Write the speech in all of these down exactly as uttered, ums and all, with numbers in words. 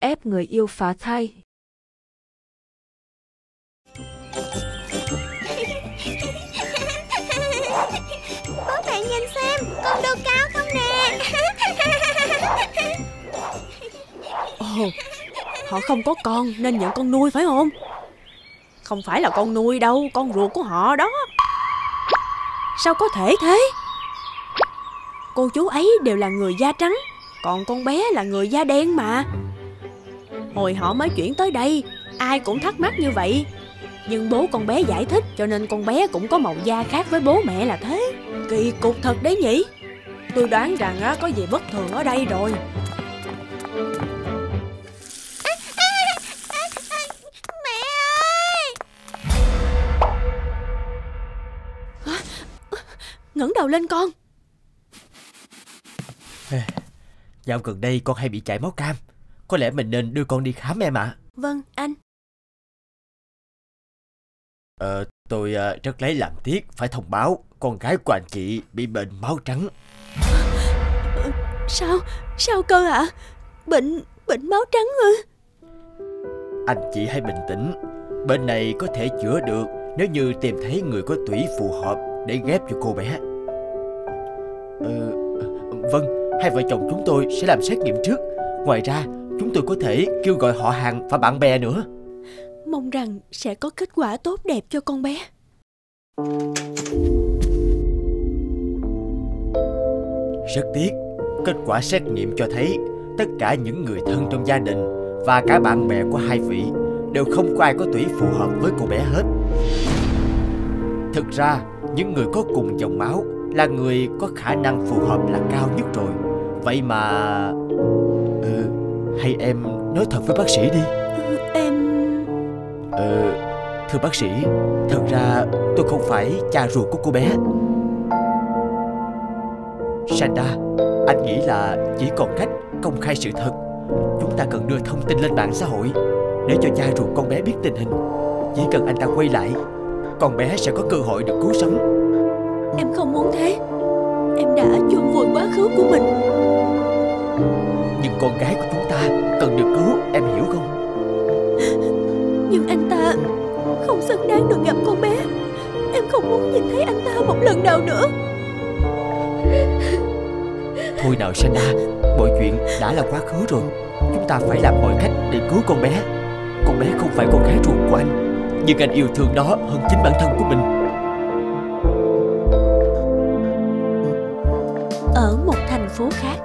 ép người yêu phá thai. Bố mẹ nhìn xem, con đô cao không nè. Ồ, họ không có con nên nhận con nuôi phải không? Không phải là con nuôi đâu, con ruột của họ đó. Sao có thể thế? Cô chú ấy đều là người da trắng, còn con bé là người da đen mà. Hồi họ mới chuyển tới đây, ai cũng thắc mắc như vậy. Nhưng bố con bé giải thích cho nên con bé cũng có màu da khác với bố mẹ là thế. Kỳ cục thật đấy nhỉ. Tôi đoán rằng á, có gì bất thường ở đây rồi. Mẹ ơi! Ngẩng đầu lên con. Dạo gần đây con hay bị chảy máu cam. Có lẽ mình nên đưa con đi khám em ạ. Vâng, anh. Ờ, tôi uh, rất lấy làm tiếc phải thông báo con gái của anh chị bị bệnh máu trắng. Sao? Sao cơ ạ? À? Bệnh... bệnh máu trắng ư? Anh chị hãy bình tĩnh. Bệnh này có thể chữa được nếu như tìm thấy người có tủy phù hợp để ghép cho cô bé. Ờ, vâng, hai vợ chồng chúng tôi sẽ làm xét nghiệm trước. Ngoài ra, chúng tôi có thể kêu gọi họ hàng và bạn bè nữa. Mong rằng sẽ có kết quả tốt đẹp cho con bé. Rất tiếc, kết quả xét nghiệm cho thấy tất cả những người thân trong gia đình và cả bạn bè của hai vị đều không có ai có tủy phù hợp với cô bé hết. Thực ra, những người có cùng dòng máu là người có khả năng phù hợp là cao nhất rồi. Vậy mà... Ừ, hay em nói thật với bác sĩ đi. Ừ, em... Ờ, thưa bác sĩ, thật ra tôi không phải cha ruột của cô bé. Sanda, anh nghĩ là chỉ còn cách công khai sự thật. Chúng ta cần đưa thông tin lên mạng xã hội để cho cha ruột con bé biết tình hình. Chỉ cần anh ta quay lại, con bé sẽ có cơ hội được cứu sống. Em không muốn thế. Em đã chôn vùi quá khứ của mình. Nhưng con gái của chúng ta cần được cứu, em hiểu không? Nhưng anh ta không xứng đáng được gặp con bé. Em không muốn nhìn thấy anh ta một lần nào nữa. Thôi nào Sanda, mọi chuyện đã là quá khứ rồi. Chúng ta phải làm mọi cách để cứu con bé. Con bé không phải con gái ruột của anh, nhưng anh yêu thương nó hơn chính bản thân của mình. Ở một thành phố khác.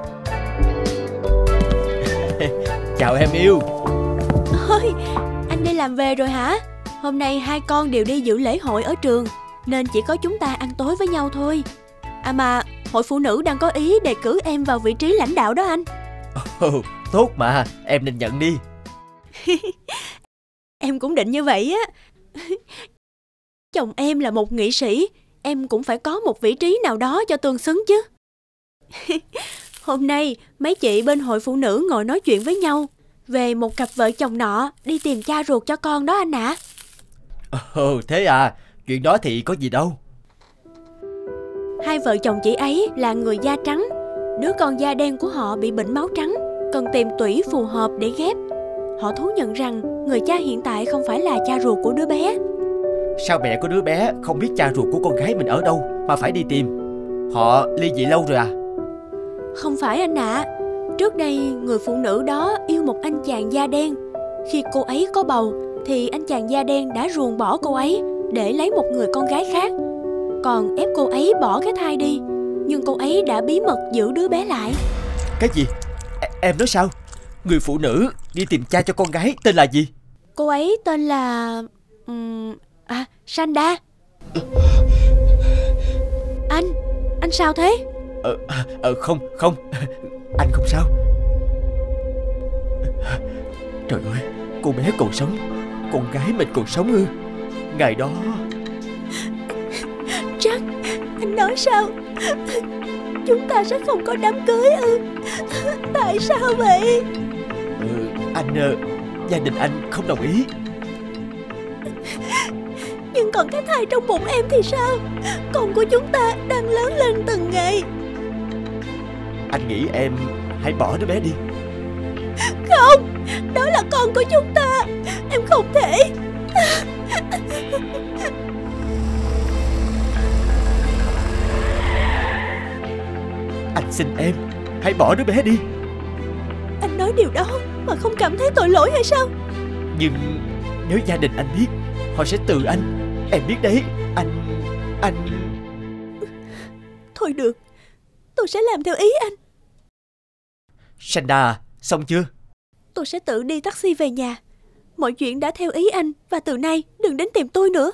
Chào em yêu. Ôi, anh đi làm về rồi hả? Hôm nay hai con đều đi dự lễ hội ở trường, nên chỉ có chúng ta ăn tối với nhau thôi. À mà, hội phụ nữ đang có ý đề cử em vào vị trí lãnh đạo đó anh. Oh, tốt mà, em nên nhận đi. Em cũng định như vậy á. Chồng em là một nghị sĩ, em cũng phải có một vị trí nào đó cho tương xứng chứ. Hôm nay mấy chị bên hội phụ nữ ngồi nói chuyện với nhau về một cặp vợ chồng nọ đi tìm cha ruột cho con đó anh ạ. À. Ồ, thế à, chuyện đó thì có gì đâu. Hai vợ chồng chị ấy là người da trắng. Đứa con da đen của họ bị bệnh máu trắng, cần tìm tủy phù hợp để ghép. Họ thú nhận rằng người cha hiện tại không phải là cha ruột của đứa bé. Sao mẹ của đứa bé không biết cha ruột của con gái mình ở đâu mà phải đi tìm? Họ ly dị lâu rồi à? Không phải anh ạ. À. Trước đây người phụ nữ đó yêu một anh chàng da đen. Khi cô ấy có bầu thì anh chàng da đen đã ruồng bỏ cô ấy để lấy một người con gái khác, còn ép cô ấy bỏ cái thai đi. Nhưng cô ấy đã bí mật giữ đứa bé lại. Cái gì? E- em nói sao? Người phụ nữ đi tìm cha cho con gái tên là gì? Cô ấy tên là... Um... À, Sanda. Anh, anh sao thế? Ờ, ờ không, không, anh không sao. Trời ơi, cô bé còn sống. Con gái mình còn sống ư? Ngày đó... Jack, anh nói sao? Chúng ta sẽ không có đám cưới ư? Tại sao vậy? Ừ, anh... Gia đình anh không đồng ý. Nhưng còn cái thai trong bụng em thì sao? Con của chúng ta đang lớn lên từng ngày. Anh nghĩ em hãy bỏ đứa bé đi. Không, Đó là con của chúng ta. Em không thể. Anh xin em, hãy bỏ đứa bé đi. Anh nói điều đó mà không cảm thấy tội lỗi hay sao? Nhưng nếu gia đình anh biết, họ sẽ từ anh. Em biết đấy. Anh... Anh... Thôi được, tôi sẽ làm theo ý anh. Sanda, xong chưa? Tôi sẽ tự đi taxi về nhà. Mọi chuyện đã theo ý anh. Và từ nay đừng đến tìm tôi nữa.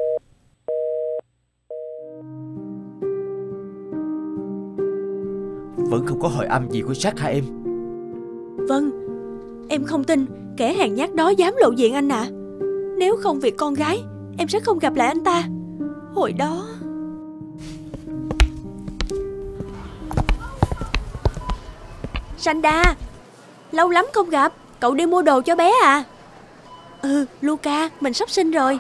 Vẫn không có hồi âm gì của Jack hả em? Vâng. Em không tin kẻ hèn nhát đó dám lộ diện anh ạ. à. Nếu không vì con gái, em sẽ không gặp lại anh ta. Hồi đó... Sanda, lâu lắm không gặp. Cậu đi mua đồ cho bé à? Ừ, Luca, mình sắp sinh rồi.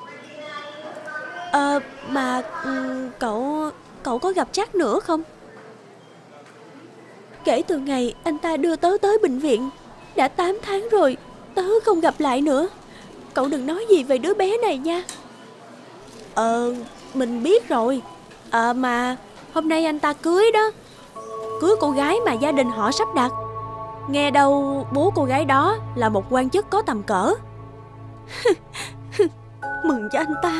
Ờ, mà um, cậu... Cậu có gặp Jack nữa không? Kể từ ngày anh ta đưa tớ tới bệnh viện, đã tám tháng rồi, tớ không gặp lại nữa. Cậu đừng nói gì về đứa bé này nha. Ờ, mình biết rồi. Ờ mà, hôm nay anh ta cưới đó. Cưới cô gái mà gia đình họ sắp đặt. Nghe đâu bố cô gái đó là một quan chức có tầm cỡ. Mừng cho anh ta.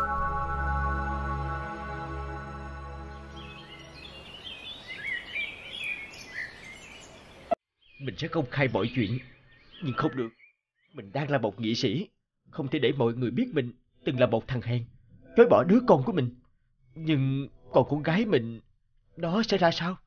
Mình sẽ không khai mọi chuyện. Nhưng không được. Mình đang là một nghị sĩ. Không thể để mọi người biết mình từng là một thằng hèn, chối bỏ đứa con của mình. Nhưng còn con gái mình, đó sẽ ra sao?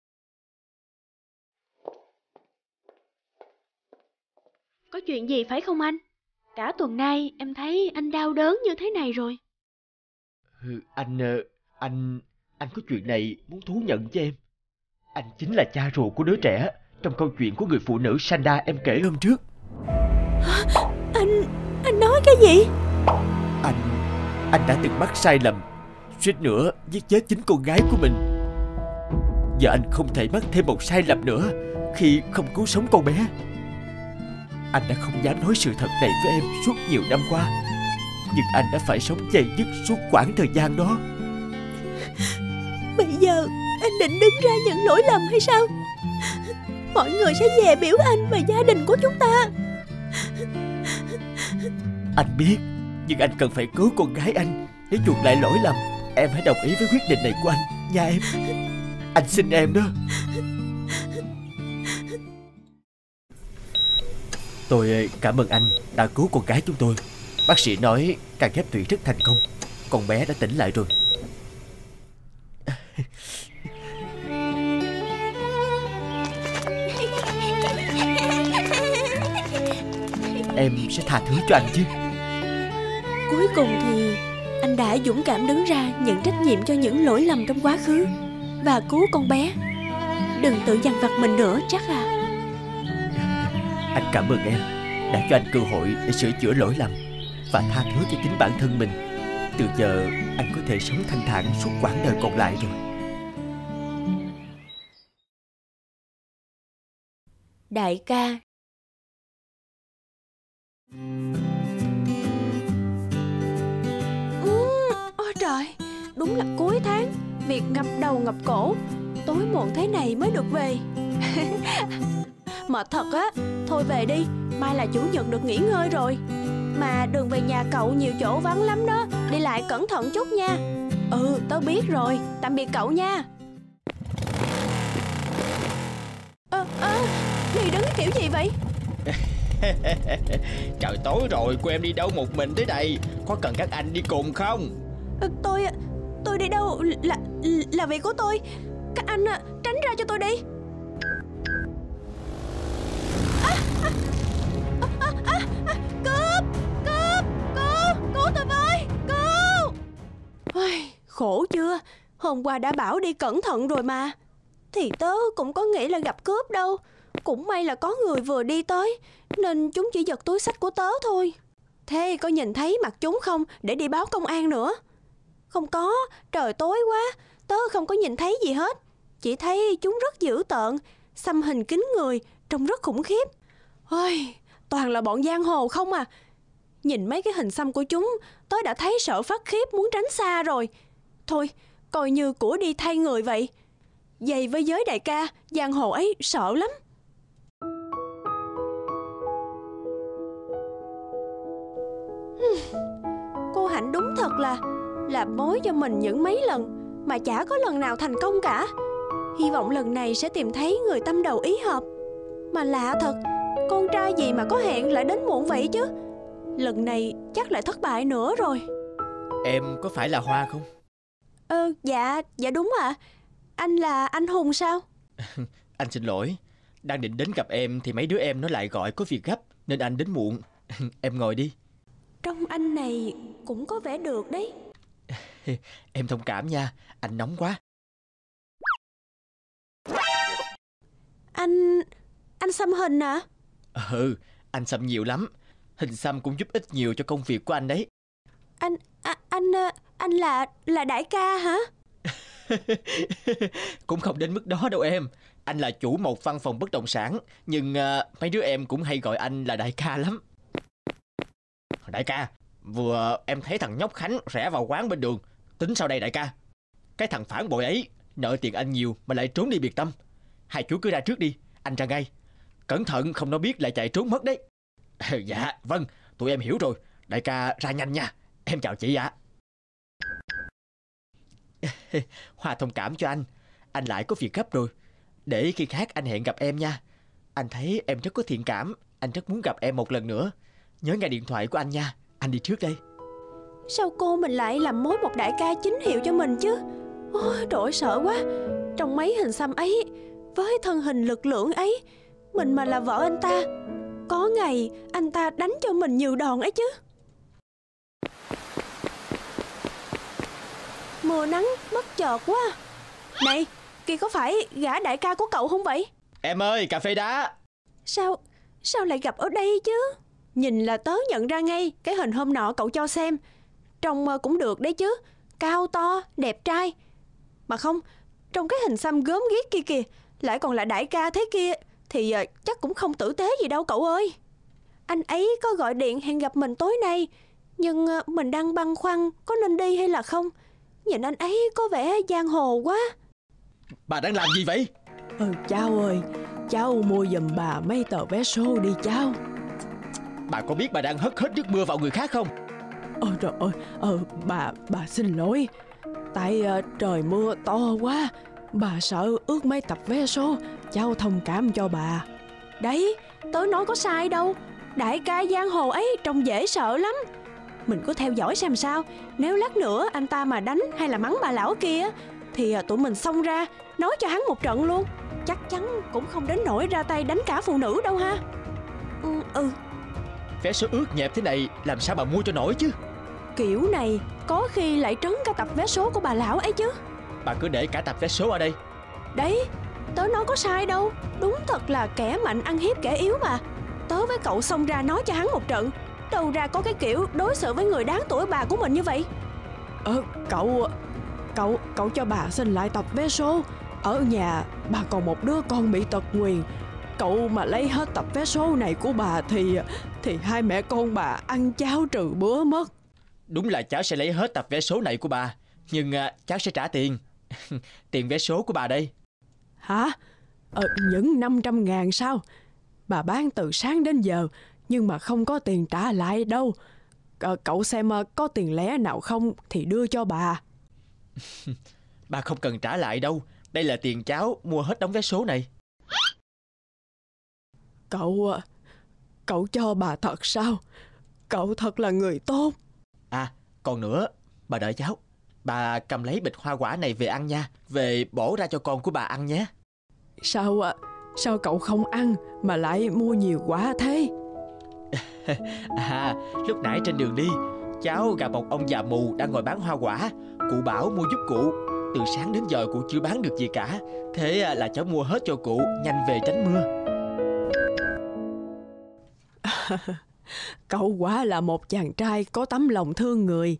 Có chuyện gì phải không anh? Cả tuần nay em thấy anh đau đớn như thế này rồi. Ừ, anh... Anh... Anh có chuyện này muốn thú nhận với em. Anh chính là cha ruột của đứa trẻ trong câu chuyện của người phụ nữ Sanda em kể hôm trước. Hả? Anh... Anh nói cái gì? Anh... Anh đã từng mắc sai lầm, suýt nữa giết chết chính con gái của mình. Giờ anh không thể mắc thêm một sai lầm nữa khi không cứu sống con bé. Anh đã không dám nói sự thật này với em suốt nhiều năm qua, nhưng anh đã phải sống dày dứt suốt quãng thời gian đó. Bây giờ anh định đứng ra nhận lỗi lầm hay sao? Mọi người sẽ dè biểu anh và gia đình của chúng ta. Anh biết, nhưng anh cần phải cứu con gái anh để chuộc lại lỗi lầm. Em hãy đồng ý với quyết định này của anh nha em. Anh xin em đó. Tôi cảm ơn anh đã cứu con gái chúng tôi. Bác sĩ nói ca ghép tủy rất thành công. Con bé đã tỉnh lại rồi. Em sẽ tha thứ cho anh chứ? Cuối cùng thì anh đã dũng cảm đứng ra nhận trách nhiệm cho những lỗi lầm trong quá khứ và cứu con bé. Đừng tự dằn vặt mình nữa chắc à. Anh cảm ơn em đã cho anh cơ hội để sửa chữa lỗi lầm và tha thứ cho chính bản thân mình. Từ giờ anh có thể sống thanh thản suốt quãng đời còn lại rồi. Đại ca. Ôi trời, đúng là cuối tháng, việc ngập đầu ngập cổ, tối muộn thế này mới được về. Mệt thật á, thôi về đi, mai là chủ nhật được nghỉ ngơi rồi. Mà đường về nhà cậu nhiều chỗ vắng lắm đó, đi lại cẩn thận chút nha. Ừ, tớ biết rồi, tạm biệt cậu nha. Ơ, à, à, đi đứng kiểu gì vậy? Trời tối rồi, cô em đi đâu một mình thế này? Có cần các anh đi cùng không? Tôi... tôi đi đâu là... là việc của tôi. Các anh tránh ra cho tôi đi. À, à, à, à, à, cướp! Cướp! Cứu! Cứu tôi với! Cứu! Ôi, khổ chưa? Hôm qua đã bảo đi cẩn thận rồi mà. Thì tớ cũng có nghĩ là gặp cướp đâu. Cũng may là có người vừa đi tới nên chúng chỉ giật túi xách của tớ thôi. Thế có nhìn thấy mặt chúng không để đi báo công an nữa? Không có, trời tối quá, tớ không có nhìn thấy gì hết. Chỉ thấy chúng rất dữ tợn, xăm hình kín người, trông rất khủng khiếp. Ôi, toàn là bọn giang hồ không à. Nhìn mấy cái hình xăm của chúng, tớ đã thấy sợ phát khiếp muốn tránh xa rồi. Thôi, coi như của đi thay người vậy. Vậy với giới đại ca, giang hồ ấy sợ lắm. Cô Hạnh đúng thật là làm mối cho mình những mấy lần mà chả có lần nào thành công cả. Hy vọng lần này sẽ tìm thấy người tâm đầu ý hợp. Mà lạ thật, con trai gì mà có hẹn lại đến muộn vậy chứ. Lần này chắc lại thất bại nữa rồi. Em có phải là Hoa không? Ờ, dạ, dạ đúng ạ. À. Anh là anh Hùng sao? Anh xin lỗi. Đang định đến gặp em thì mấy đứa em nó lại gọi có việc gấp nên anh đến muộn. Em ngồi đi. Trông anh này cũng có vẻ được đấy. Em thông cảm nha, anh nóng quá. Anh... anh xăm hình à? Ừ, anh xăm nhiều lắm. Hình xăm cũng giúp ích nhiều cho công việc của anh đấy. Anh... À, anh... anh là... là đại ca hả? Cũng không đến mức đó đâu em. Anh là chủ một văn phòng bất động sản. Nhưng uh, mấy đứa em cũng hay gọi anh là đại ca lắm. Đại ca, vừa em thấy thằng nhóc Khánh rẽ vào quán bên đường. Tính sao đây đại ca? Cái thằng phản bội ấy nợ tiền anh nhiều mà lại trốn đi biệt tâm. Hai chú cứ ra trước đi, anh ra ngay. Cẩn thận không nó biết lại chạy trốn mất đấy. Dạ vâng, tụi em hiểu rồi. Đại ca ra nhanh nha. Em chào chị ạ. Hoa thông cảm cho anh. Anh lại có việc gấp rồi. Để khi khác anh hẹn gặp em nha. Anh thấy em rất có thiện cảm. Anh rất muốn gặp em một lần nữa. Nhớ nghe điện thoại của anh nha. Anh đi trước đây. Sao cô mình lại làm mối một đại ca chính hiệu cho mình chứ? Ôi trời ơi, sợ quá. Trong mấy hình xăm ấy, với thân hình lực lượng ấy, mình mà là vợ anh ta, có ngày anh ta đánh cho mình nhiều đòn ấy chứ. Mưa nắng bất chợt quá. Này, kia có phải gã đại ca của cậu không vậy? Em ơi, cà phê đá. Sao, sao lại gặp ở đây chứ? Nhìn là tớ nhận ra ngay cái hình hôm nọ cậu cho xem. Trông cũng được đấy chứ. Cao to, đẹp trai. Mà không, trong cái hình xăm gớm ghiếc kia kìa, lại còn là đại ca thế kia, thì chắc cũng không tử tế gì đâu cậu ơi. Anh ấy có gọi điện hẹn gặp mình tối nay, nhưng mình đang băn khoăn có nên đi hay là không. Nhìn anh ấy có vẻ giang hồ quá. Bà đang làm gì vậy? Ừ, cháu ơi, cháu mua giùm bà mấy tờ vé số đi cháu. Bà có biết bà đang hất hết nước mưa vào người khác không? Ôi trời ơi, ờ, bà, bà xin lỗi. Tại uh, trời mưa to quá, bà sợ ướt mấy tập vé số. Cháu thông cảm cho bà. Đấy, tớ nói có sai đâu. Đại ca giang hồ ấy trông dễ sợ lắm. Mình cứ theo dõi xem sao. Nếu lát nữa anh ta mà đánh hay là mắng bà lão kia, thì tụi mình xông ra nói cho hắn một trận luôn. Chắc chắn cũng không đến nỗi ra tay đánh cả phụ nữ đâu ha. Ừ, ừ. Vé số ướt nhẹp thế này làm sao bà mua cho nổi chứ? Kiểu này có khi lại trấn cả tập vé số của bà lão ấy chứ. Bà cứ để cả tập vé số ở đây. Đấy, tớ nói có sai đâu. Đúng thật là kẻ mạnh ăn hiếp kẻ yếu mà. Tớ với cậu xông ra nói cho hắn một trận. Đâu ra có cái kiểu đối xử với người đáng tuổi bà của mình như vậy. Ờ, cậu, cậu, cậu cho bà xin lại tập vé số. Ở nhà bà còn một đứa con bị tật nguyền. Cậu mà lấy hết tập vé số này của bà thì Thì hai mẹ con bà ăn cháo trừ bữa mất. Đúng là cháu sẽ lấy hết tập vé số này của bà. Nhưng uh, cháu sẽ trả tiền. Tiền vé số của bà đây. Hả? Ờ, những năm trăm ngàn sao? Bà bán từ sáng đến giờ nhưng mà không có tiền trả lại đâu. Ờ, cậu xem có tiền lẻ nào không thì đưa cho bà. Bà không cần trả lại đâu. Đây là tiền cháu mua hết đống vé số này. Cậu... Cậu cho bà thật sao? Cậu thật là người tốt. À, còn nữa, bà đợi cháu. Bà cầm lấy bịch hoa quả này về ăn nha. Về bổ ra cho con của bà ăn nhé. Sao Sao cậu không ăn mà lại mua nhiều quả thế? À, lúc nãy trên đường đi, cháu gặp một ông già mù đang ngồi bán hoa quả. Cụ bảo mua giúp cụ. Từ sáng đến giờ cụ chưa bán được gì cả. Thế là cháu mua hết cho cụ, nhanh về tránh mưa. Cậu quả là một chàng trai có tấm lòng thương người.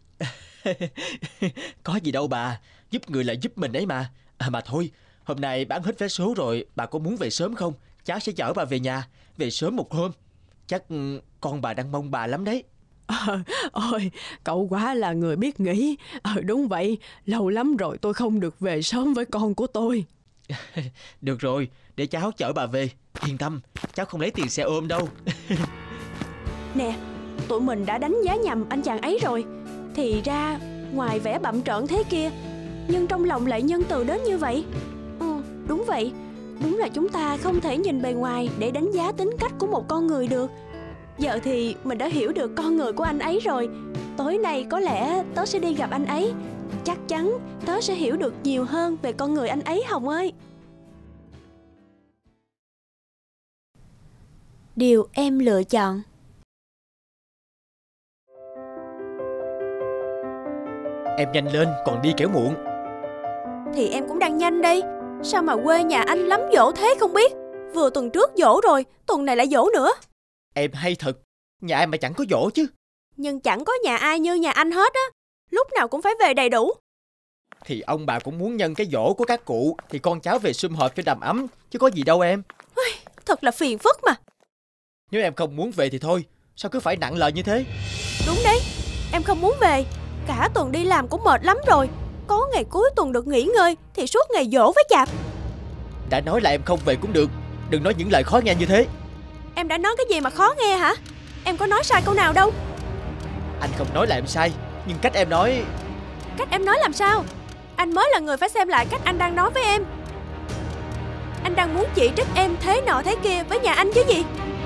Có gì đâu bà, giúp người là giúp mình đấy mà. À, mà thôi, hôm nay bán hết vé số rồi, bà có muốn về sớm không? cháu sẽ chở bà về nhà, về sớm một hôm. Chắc con bà đang mong bà lắm đấy. Ờ, ôi, cậu quá là người biết nghĩ. Ờ, đúng vậy, lâu lắm rồi tôi không được về sớm với con của tôi. Được rồi, để cháu chở bà về. Yên tâm, cháu không lấy tiền xe ôm đâu. Nè, tụi mình đã đánh giá nhầm anh chàng ấy rồi. Thì ra, ngoài vẻ bặm trợn thế kia, nhưng trong lòng lại nhân từ đến như vậy. Ừ, đúng vậy. Đúng là chúng ta không thể nhìn bề ngoài để đánh giá tính cách của một con người được. Giờ thì mình đã hiểu được con người của anh ấy rồi. Tối nay có lẽ tớ sẽ đi gặp anh ấy. Chắc chắn tớ sẽ hiểu được nhiều hơn về con người anh ấy, Hồng ơi. Điều em lựa chọn. Em nhanh lên, còn đi kẻo muộn. Thì em cũng đang nhanh đây. Sao mà quê nhà anh lắm dỗ thế không biết. Vừa tuần trước dỗ rồi, tuần này lại dỗ nữa. Em hay thật, nhà ai mà chẳng có dỗ chứ. Nhưng chẳng có nhà ai như nhà anh hết á. Lúc nào cũng phải về đầy đủ. Thì ông bà cũng muốn nhân cái dỗ của các cụ thì con cháu về sum họp cho đầm ấm, chứ có gì đâu em. Thật là phiền phức mà. Nếu em không muốn về thì thôi, sao cứ phải nặng lời như thế? Đúng đấy, em không muốn về. Cả tuần đi làm cũng mệt lắm rồi. Có ngày cuối tuần được nghỉ ngơi thì suốt ngày dỗ với chạp. Đã nói là em không về cũng được, đừng nói những lời khó nghe như thế. Em đã nói cái gì mà khó nghe hả? Em có nói sai câu nào đâu. Anh không nói là em sai, nhưng cách em nói... Cách em nói làm sao? Anh mới là người phải xem lại cách anh đang nói với em. Anh đang muốn chỉ trích em thế nọ thế kia với nhà anh chứ gì.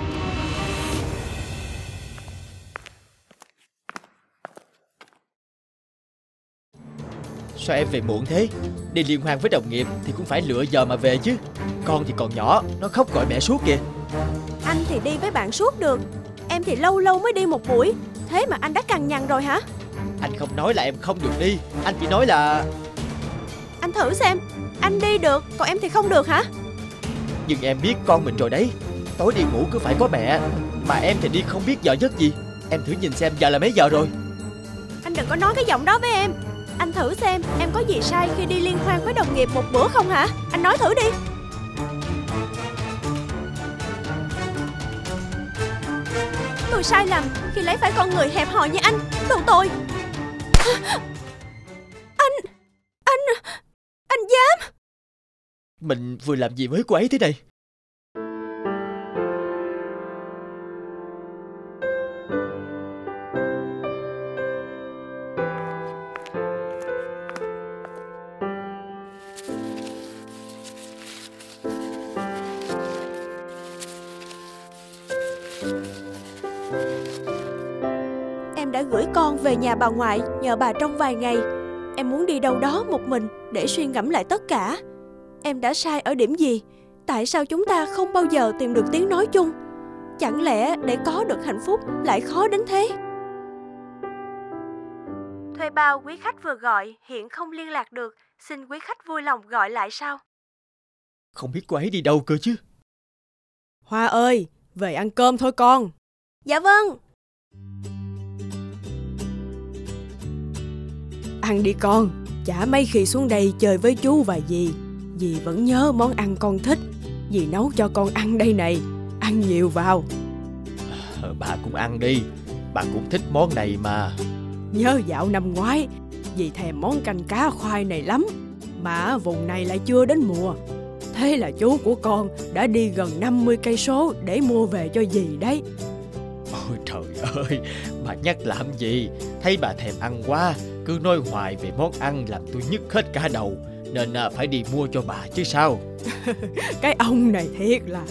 Sao em về muộn thế? Đi liên hoan với đồng nghiệp thì cũng phải lựa giờ mà về chứ. Con thì còn nhỏ, nó khóc gọi mẹ suốt kìa. Anh thì đi với bạn suốt được. Em thì lâu lâu mới đi một buổi. Thế mà anh đã cằn nhằn rồi hả? Anh không nói là em không được đi, anh chỉ nói là... Anh thử xem, anh đi được, còn em thì không được hả? Nhưng em biết con mình rồi đấy. Tối đi ngủ cứ phải có mẹ. Mà em thì đi không biết giờ giấc gì. Em thử nhìn xem giờ là mấy giờ rồi. Anh đừng có nói cái giọng đó với em. Anh thử xem em có gì sai khi đi liên hoan với đồng nghiệp một bữa không hả? Anh nói thử đi. Tôi sai lầm khi lấy phải con người hẹp hòi như anh. Đồ tôi. Anh Anh Anh dám. Mình vừa làm gì với cô ấy thế này? Em đã gửi con về nhà bà ngoại nhờ bà trong vài ngày. Em muốn đi đâu đó một mình để suy ngẫm lại tất cả. Em đã sai ở điểm gì? Tại sao chúng ta không bao giờ tìm được tiếng nói chung? Chẳng lẽ để có được hạnh phúc lại khó đến thế? Thuê bao quý khách vừa gọi hiện không liên lạc được. Xin quý khách vui lòng gọi lại sau. Không biết cô ấy đi đâu cơ chứ. Hoa ơi, về ăn cơm thôi con. Dạ vâng. Ăn đi con, chả mấy khi xuống đây chơi với chú và dì. Dì vẫn nhớ món ăn con thích. Dì nấu cho con ăn đây này. Ăn nhiều vào. à, Bà cũng ăn đi. Bà cũng thích món này mà. Nhớ dạo năm ngoái dì thèm món canh cá khoai này lắm. Mà vùng này lại chưa đến mùa. Thế là chú của con đã đi gần năm mươi cây số để mua về cho dì đấy. Ôi trời ơi, bà nhắc làm gì? Thấy bà thèm ăn quá, cứ nói hoài về món ăn làm tôi nhức hết cả đầu. Nên phải đi mua cho bà chứ sao. Cái ông này thiệt là.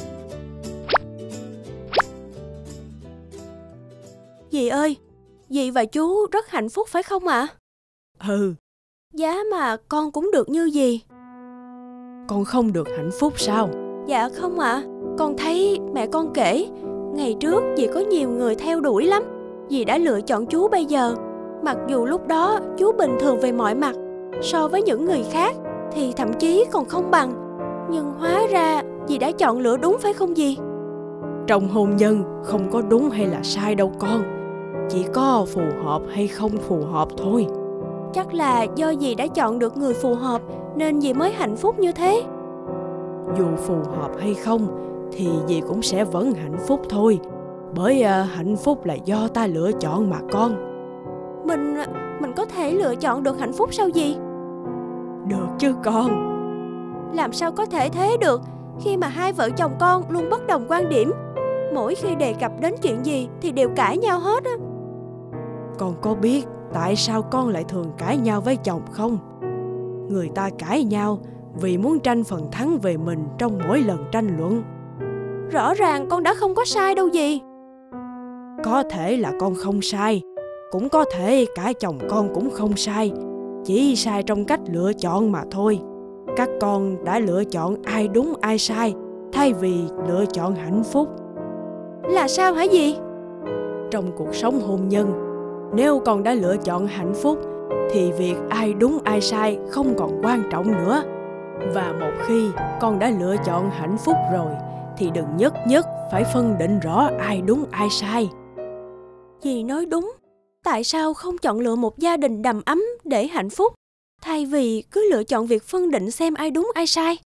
Dì ơi, dì và chú rất hạnh phúc phải không ạ? Ừ. Giá mà con cũng được như dì. Con không được hạnh phúc sao? Dạ không ạ. Con thấy mẹ con kể ngày trước dì có nhiều người theo đuổi lắm. Dì đã lựa chọn chú bây giờ. Mặc dù lúc đó chú bình thường về mọi mặt, so với những người khác thì thậm chí còn không bằng. Nhưng hóa ra dì đã chọn lựa đúng phải không dì? Trong hôn nhân không có đúng hay là sai đâu con. Chỉ có phù hợp hay không phù hợp thôi. Chắc là do dì đã chọn được người phù hợp nên dì mới hạnh phúc như thế. Dù phù hợp hay không thì dì cũng sẽ vẫn hạnh phúc thôi. Bởi à, hạnh phúc là do ta lựa chọn mà con. Mình Mình có thể lựa chọn được hạnh phúc sao dì? Được chứ con. Làm sao có thể thế được, khi mà hai vợ chồng con luôn bất đồng quan điểm. Mỗi khi đề cập đến chuyện gì thì đều cãi nhau hết á. Con có biết tại sao con lại thường cãi nhau với chồng không? Người ta cãi nhau vì muốn tranh phần thắng về mình trong mỗi lần tranh luận. Rõ ràng con đã không có sai đâu dì. Có thể là con không sai, cũng có thể cả chồng con cũng không sai, chỉ sai trong cách lựa chọn mà thôi. Các con đã lựa chọn ai đúng ai sai, thay vì lựa chọn hạnh phúc. Là sao hả dì? Trong cuộc sống hôn nhân, nếu con đã lựa chọn hạnh phúc thì việc ai đúng ai sai không còn quan trọng nữa. Và một khi con đã lựa chọn hạnh phúc rồi thì đừng nhất nhất phải phân định rõ ai đúng ai sai. Dì nói đúng. Tại sao không chọn lựa một gia đình đầm ấm để hạnh phúc, thay vì cứ lựa chọn việc phân định xem ai đúng ai sai?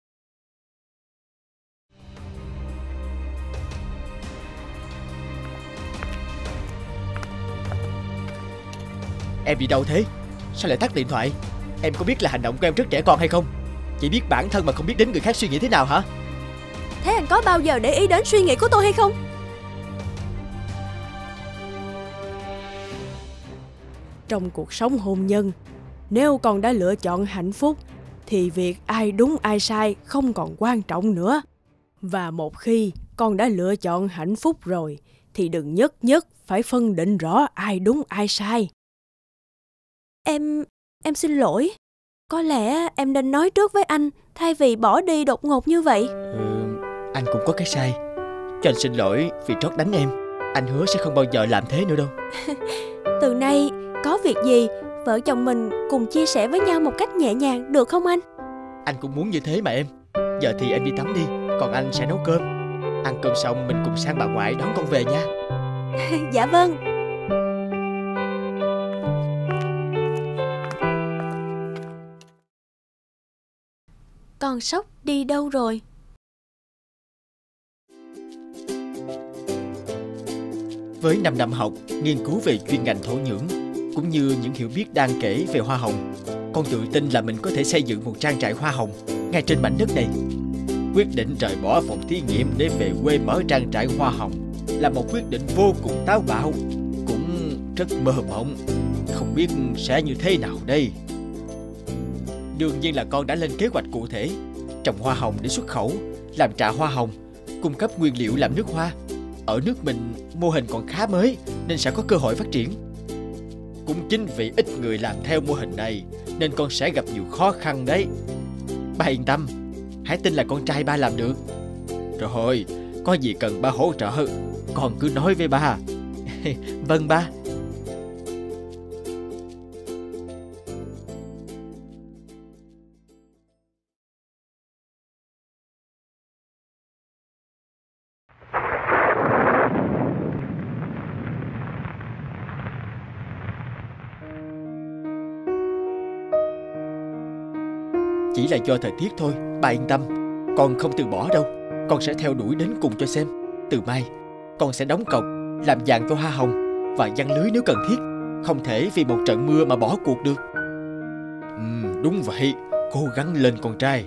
Em đi đâu thế? Sao lại tắt điện thoại? Em có biết là hành động của em rất trẻ con hay không? Chỉ biết bản thân mà không biết đến người khác suy nghĩ thế nào hả? Thế anh có bao giờ để ý đến suy nghĩ của tôi hay không? Trong cuộc sống hôn nhân, nếu con đã lựa chọn hạnh phúc thì việc ai đúng ai sai không còn quan trọng nữa. Và một khi con đã lựa chọn hạnh phúc rồi thì đừng nhất nhất phải phân định rõ ai đúng ai sai. Em... em xin lỗi. Có lẽ em nên nói trước với anh thay vì bỏ đi đột ngột như vậy. Ừ, anh cũng có cái sai. Cho anh xin lỗi vì trót đánh em. Anh hứa sẽ không bao giờ làm thế nữa đâu. Từ nay có việc gì vợ chồng mình cùng chia sẻ với nhau một cách nhẹ nhàng, được không anh? Anh cũng muốn như thế mà em. Giờ thì em đi tắm đi, còn anh sẽ nấu cơm. Ăn cơm xong mình cùng sang bà ngoại đón con về nha. Dạ vâng. Con sóc đi đâu rồi? Với năm năm học, nghiên cứu về chuyên ngành thổ nhưỡng, cũng như những hiểu biết đáng kể về hoa hồng, con tự tin là mình có thể xây dựng một trang trại hoa hồng ngay trên mảnh đất này. Quyết định rời bỏ phòng thí nghiệm để về quê mở trang trại hoa hồng là một quyết định vô cùng táo bạo, cũng rất mơ mộng. Không biết sẽ như thế nào đây. Đương nhiên là con đã lên kế hoạch cụ thể: trồng hoa hồng để xuất khẩu, làm trà hoa hồng, cung cấp nguyên liệu làm nước hoa. Ở nước mình mô hình còn khá mới nên sẽ có cơ hội phát triển. Cũng chính vì ít người làm theo mô hình này nên con sẽ gặp nhiều khó khăn đấy. Ba yên tâm, hãy tin là con trai ba làm được. Rồi, có gì cần ba hỗ trợ, con cứ nói với ba. Vâng ba. Chỉ là do thời tiết thôi, bà yên tâm. Con không từ bỏ đâu. Con sẽ theo đuổi đến cùng cho xem. Từ mai, con sẽ đóng cọc, làm vàng cho hoa hồng và giăng lưới nếu cần thiết. Không thể vì một trận mưa mà bỏ cuộc được. Ừ, đúng vậy. Cố gắng lên con trai.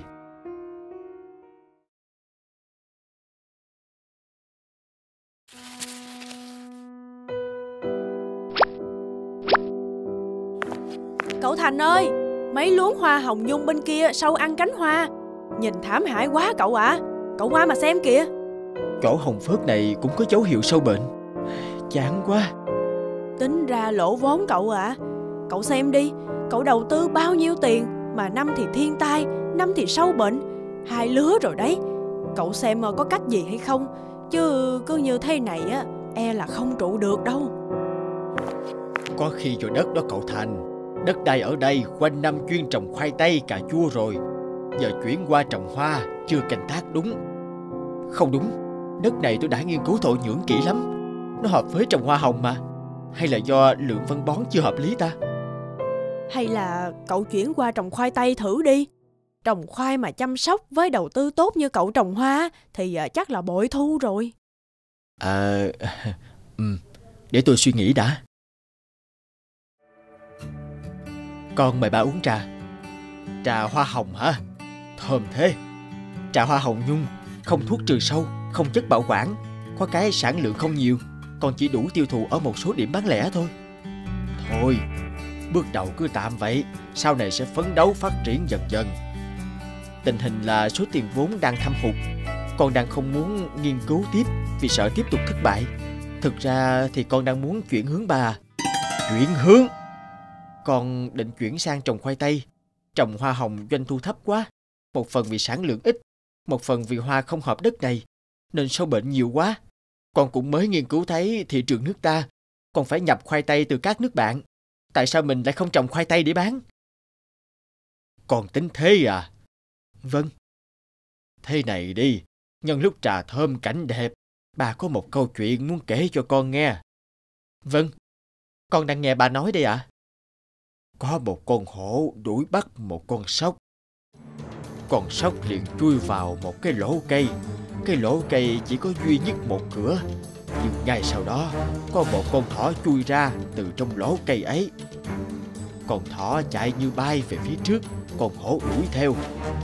Cậu Thành ơi, mấy luống hoa hồng nhung bên kia sau ăn cánh hoa. Nhìn thảm hại quá cậu ạ. À. Cậu qua mà xem kìa. Chỗ hồng phớt này cũng có dấu hiệu sâu bệnh. Chán quá. Tính ra lỗ vốn cậu ạ. À. Cậu xem đi, cậu đầu tư bao nhiêu tiền mà năm thì thiên tai, năm thì sâu bệnh. Hai lứa rồi đấy. Cậu xem có cách gì hay không, chứ cứ như thế này á, e là không trụ được đâu. Có khi do đất đó cậu Thành. Đất đai ở đây quanh năm chuyên trồng khoai tây, cà chua rồi. Giờ chuyển qua trồng hoa, chưa canh tác đúng. Không đúng, đất này tôi đã nghiên cứu thổ nhưỡng kỹ lắm. Nó hợp với trồng hoa hồng mà. Hay là do lượng phân bón chưa hợp lý ta? Hay là cậu chuyển qua trồng khoai tây thử đi. Trồng khoai mà chăm sóc với đầu tư tốt như cậu trồng hoa thì chắc là bội thu rồi. À, ừ, để tôi suy nghĩ đã. Con mời ba uống trà. Trà hoa hồng hả? Thơm thế. Trà hoa hồng nhung, không thuốc trừ sâu, không chất bảo quản, có cái sản lượng không nhiều, còn chỉ đủ tiêu thụ ở một số điểm bán lẻ thôi. Thôi, bước đầu cứ tạm vậy, sau này sẽ phấn đấu phát triển dần dần. Tình hình là số tiền vốn đang thâm hụt, con đang không muốn nghiên cứu tiếp vì sợ tiếp tục thất bại. Thực ra thì con đang muốn chuyển hướng ba. Chuyển hướng? Con định chuyển sang trồng khoai tây. Trồng hoa hồng doanh thu thấp quá. Một phần vì sản lượng ít, một phần vì hoa không hợp đất này, nên sâu bệnh nhiều quá. Con cũng mới nghiên cứu thấy thị trường nước ta còn phải nhập khoai tây từ các nước bạn. Tại sao mình lại không trồng khoai tây để bán? Con tính thế à? Vâng. Thế này đi, nhân lúc trà thơm cảnh đẹp, bà có một câu chuyện muốn kể cho con nghe. Vâng, con đang nghe bà nói đây ạ. À? Có một con hổ đuổi bắt một con sóc. Con sóc liền chui vào một cái lỗ cây. Cái lỗ cây chỉ có duy nhất một cửa. Nhưng ngay sau đó, có một con thỏ chui ra từ trong lỗ cây ấy. Con thỏ chạy như bay về phía trước, con hổ đuổi theo.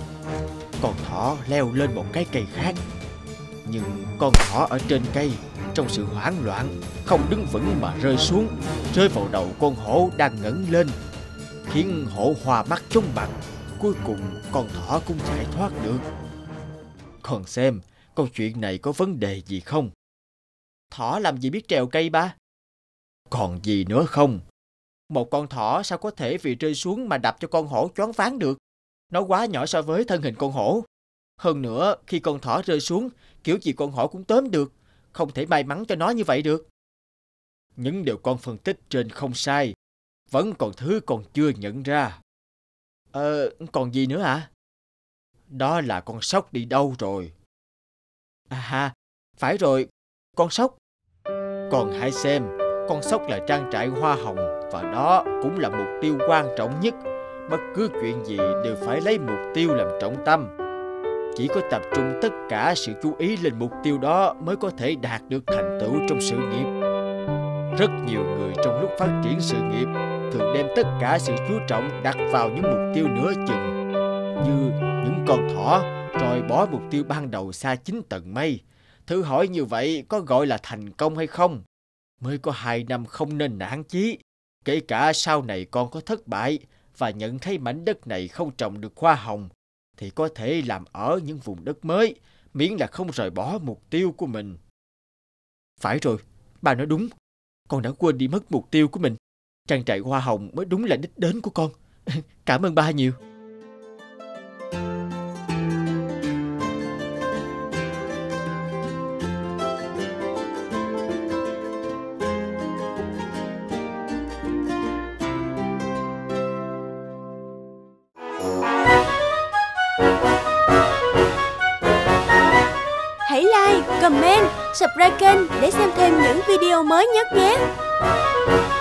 Con thỏ leo lên một cái cây khác. Nhưng con thỏ ở trên cây, trong sự hoảng loạn, không đứng vững mà rơi xuống, rơi vào đầu con hổ đang ngẩng lên, khiến hổ hoa mắt chóng mặt. Cuối cùng con thỏ cũng giải thoát được. Con xem, câu chuyện này có vấn đề gì không? Thỏ làm gì biết trèo cây ba? Còn gì nữa không? Một con thỏ sao có thể vì rơi xuống mà đập cho con hổ choáng váng được? Nó quá nhỏ so với thân hình con hổ. Hơn nữa, khi con thỏ rơi xuống, kiểu gì con hổ cũng tóm được. Không thể may mắn cho nó như vậy được. Những điều con phân tích trên không sai. Vẫn còn thứ con chưa nhận ra. Ờ, còn gì nữa hả? Đó là con sóc đi đâu rồi? À ha, phải rồi, con sóc. Con hãy xem, con sóc là trang trại hoa hồng và đó cũng là mục tiêu quan trọng nhất. Bất cứ chuyện gì đều phải lấy mục tiêu làm trọng tâm. Chỉ có tập trung tất cả sự chú ý lên mục tiêu đó mới có thể đạt được thành tựu trong sự nghiệp. Rất nhiều người trong lúc phát triển sự nghiệp thường đem tất cả sự chú trọng đặt vào những mục tiêu nửa chừng, như những con thỏ, rồi bỏ mục tiêu ban đầu xa chín tầng mây. Thử hỏi như vậy có gọi là thành công hay không? Mới có hai năm không nên nản chí. Kể cả sau này con có thất bại và nhận thấy mảnh đất này không trồng được hoa hồng, thì có thể làm ở những vùng đất mới, miễn là không rời bỏ mục tiêu của mình. Phải rồi, bà nói đúng. Con đã quên đi mất mục tiêu của mình. Trang trại hoa hồng mới đúng là đích đến của con. Cảm ơn ba nhiều. Hãy like, comment, subscribe kênh để xem thêm những video mới nhất nhé.